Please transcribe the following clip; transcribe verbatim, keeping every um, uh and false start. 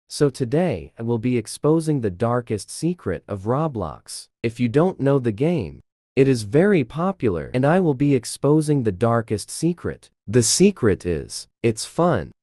So today, I will be exposing the darkest secret of Roblox. If you don't know the game, it is very popular and I will be exposing the darkest secret. The secret is, it's fun,